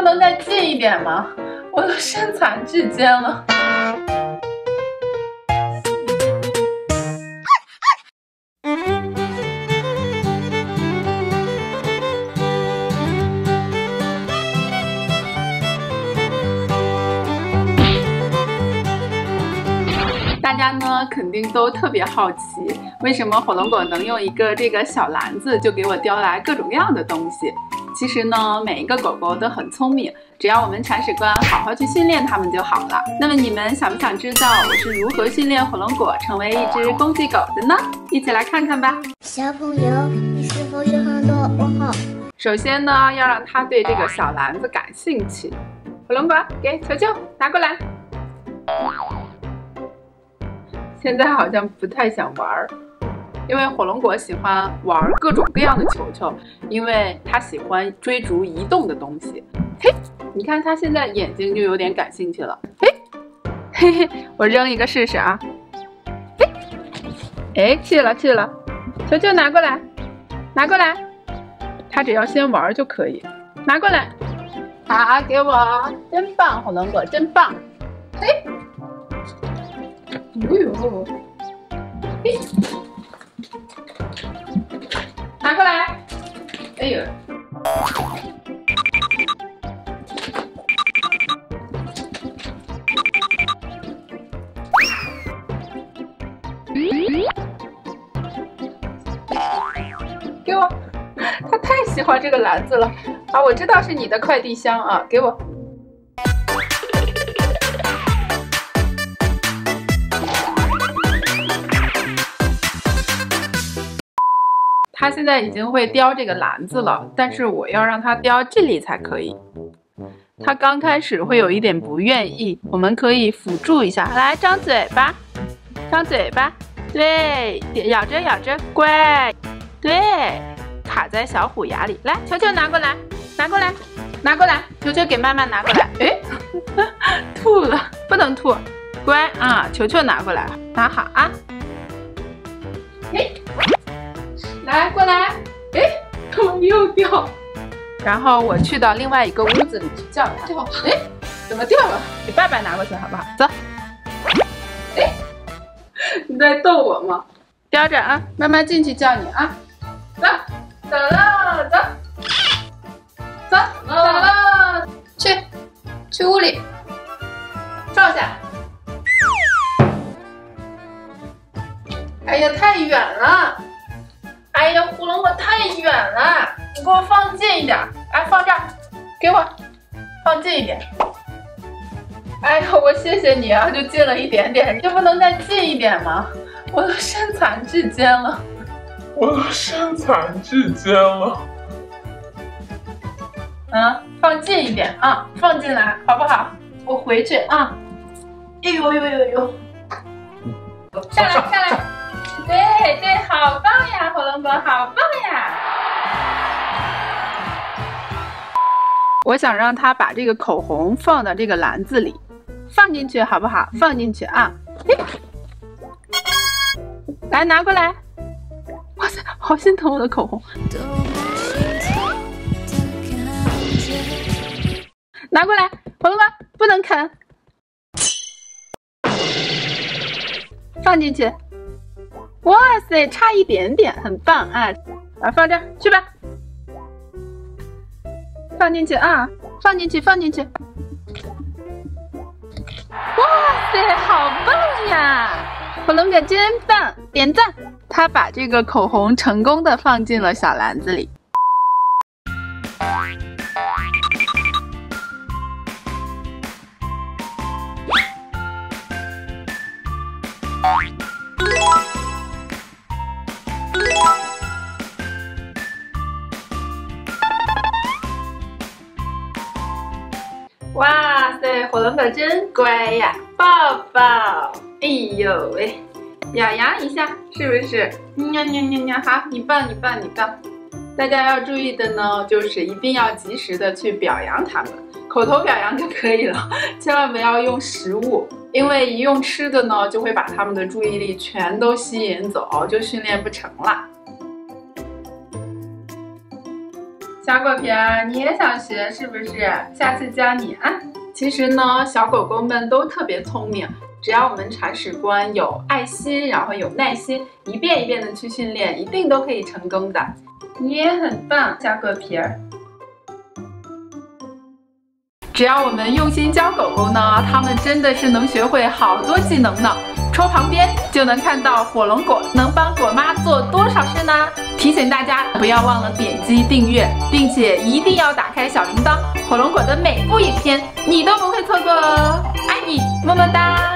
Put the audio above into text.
不能再近一点吗？我都身残志坚了。大家呢肯定都特别好奇，为什么火龙果能用一个这个小篮子就给我叼来各种各样的东西？其实呢，每一个狗狗都很聪明，只要我们铲屎官好好去训练它们就好了。那么你们想不想知道我是如何训练火龙果成为一只公鸡狗的呢？一起来看看吧。 小朋友，你是否有很多问号？ 首先呢，要让它对这个小篮子感兴趣。火龙果，给球球拿过来。现在好像不太想玩，因为火龙果喜欢玩各种各样的球球，因为它喜欢追逐移动的东西。嘿，你看它现在眼睛就有点感兴趣了。嘿，嘿嘿，我扔一个试试啊。嘿，哎，去了，球球拿过来，拿过来。它只要先玩就可以，拿过来。好，给我，真棒，火龙果真棒。嘿。哎呦，嘿，拿过来！哎呦，给我！他太喜欢这个篮子了啊！我知道是你的快递箱啊，给我。它现在已经会叼这个篮子了，但是我要让它叼这里才可以。它刚开始会有一点不愿意，我们可以辅助一下。来，张嘴巴，张嘴巴，对，咬着咬着，乖，对，卡在小虎牙里。来，球球拿过来，拿过来，拿过来，球球给妈妈拿过来。哎，吐了，不能吐，乖啊，球球拿过来，拿好啊。哎。来，过来！哎，怎么又掉？然后我去到另外一个屋子里去叫它。哎，怎么掉了？给爸爸拿过去好不好？走。哎，你在逗我吗？叼着啊，妈妈进去叫你啊。走，走了，走，走了，去屋里，放下。哎呀，太远了。哎呀，火龙果太远了，你给我放近一点。哎，放这儿，给我放近一点。哎呀，我谢谢你啊，就近了一点点，你就不能再近一点吗？我都身残志坚了，放近一点啊，放进来好不好？我回去啊。哎呦呦呦呦，下来。对，好棒呀，火龙果，好棒呀！我想让他把这个口红放到这个篮子里，放进去好不好？放进去啊！来，拿过来！哇塞，好心疼我的口红！拿过来，火龙果不能啃，放进去。哇塞，差一点点，很棒啊！放这儿去吧，放进去啊，放进去。哇塞，好棒呀！火龙果真棒，点赞！他把这个口红成功的放进了小篮子里。哇塞，火龙果真乖呀，抱抱！哎呦喂，痒痒一下，是不是？喵喵喵喵，好，你棒！大家要注意的呢，就是一定要及时的去表扬它们，口头表扬就可以了，千万不要用食物，因为一用吃的呢，就会把它们的注意力全都吸引走，就训练不成了。 小狗皮儿，你也想学是不是？下次教你啊。其实呢，小狗狗们都特别聪明，只要我们铲屎官有爱心，然后有耐心，一遍一遍的去训练，一定都可以成功的。你也很棒，小狗皮儿。只要我们用心教狗狗呢，它们真的是能学会好多技能呢。戳旁边就能看到火龙果能帮果妈做多少事呢？提醒大家不要忘了点击订阅，并且一定要打开小铃铛，火龙果的每部影片你都不会错过哦。爱你，么么哒。